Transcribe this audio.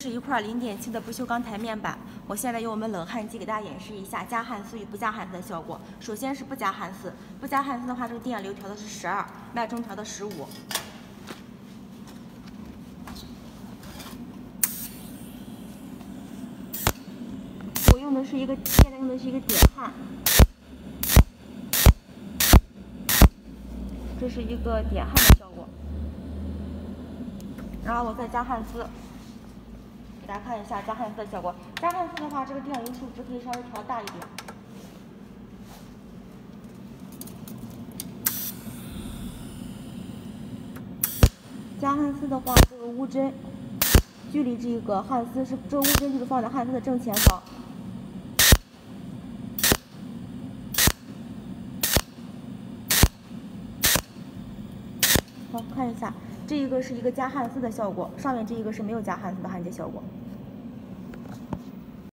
是一块0.7的不锈钢台面板，我现在用我们冷焊机给大家演示一下加焊丝与不加焊丝的效果。首先是不加焊丝，不加焊丝的话，这个电流调的是12，脉冲调的15。我用的是现在用的是一个点焊，这是一个点焊的效果。然后我再加焊丝。 给大家看一下加焊丝的效果。加焊丝的话，这个电流数值可以稍微调大一点。加焊丝的话，这个钨针距离这个焊丝是这个钨针就是放在焊丝的正前方。好，看一下，这一个是一个加焊丝的效果，上面这一个是没有加焊丝的焊接效果。